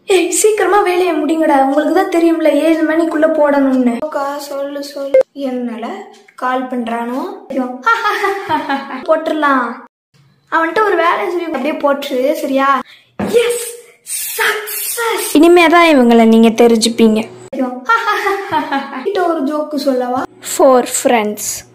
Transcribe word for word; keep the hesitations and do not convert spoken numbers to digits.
ஏய் சீக்கிரமா வேலையை முடிங்கடா, உங்களுக்கு தான் தெரியும்ல ஏழு மணிக்குள்ள போடணும்னு. சொல்லு சொல்லு. என்னால கால் பண்றானோ போட்டுடலாம். அவன்கிட்ட ஒரு வேலை சொல்லி அப்படியே போட்டு சரியா. Yes success. இனிமேதான் இவங்களை நீங்க தெரிஞ்சுப்பீங்க. ஒரு ஜோக்கு சொல்லவா? Four friends.